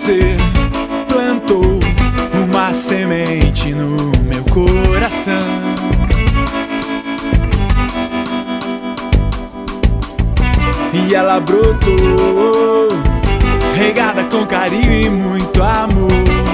Você plantou uma semente no meu coração, e ela brotou, regada com carinho e muito amor.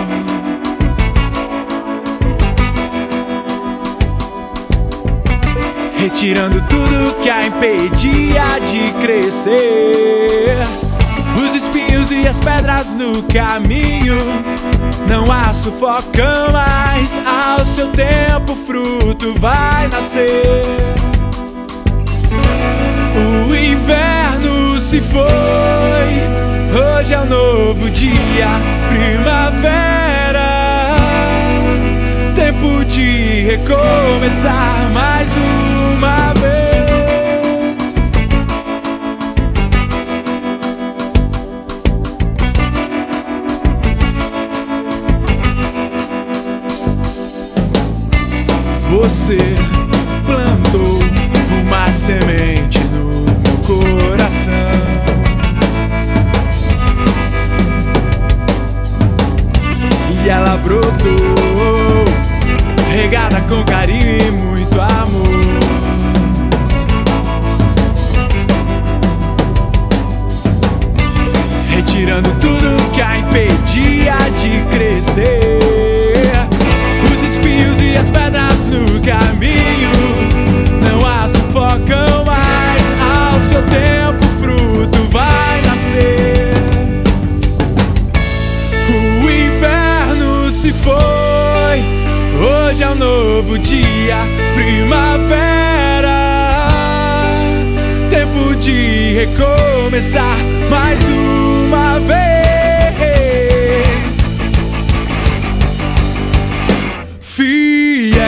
Retirando tudo que a impedia de crescer, os espinhos e as pedras no caminho não a sufocam mais. Ao seu tempo o fruto vai nascer. O inverno se foi, hoje é um novo dia, primavera, tempo de recomeçar mais uma vez. Você plantou uma semente no meu coração, e ela brotou, regada com carinho e muito amor. Retirando tudo que a impedia de crescer, os espinhos e as pedras no caminho não a sufocam mais. Ao seu tempo o fruto vai nascer. O inverno se foi, hoje é um novo dia, primavera, tempo de recomeçar mais uma vez. Fiel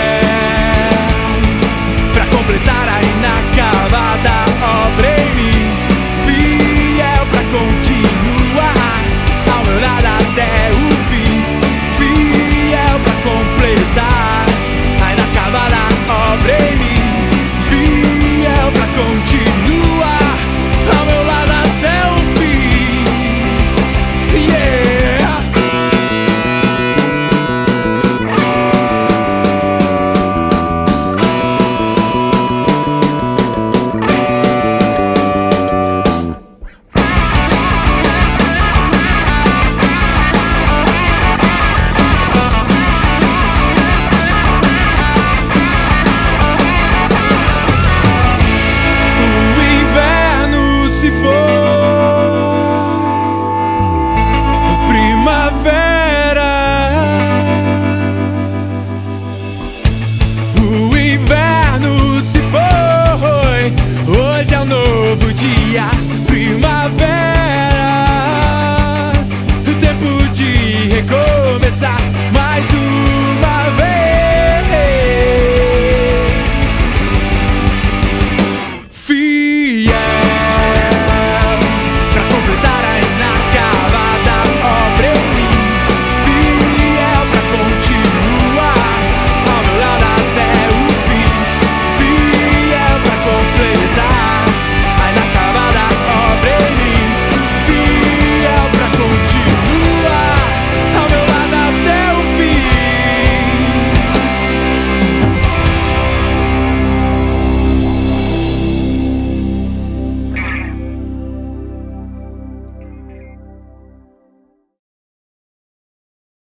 pra completar a inacabada obra em mim, fiel pra continuar ao meu lado até o fim, fiel pra completar a inacabada obra em mim, fiel pra continuar ao meu lado até o fim. Yeah! Primavera, tempo de recomeçar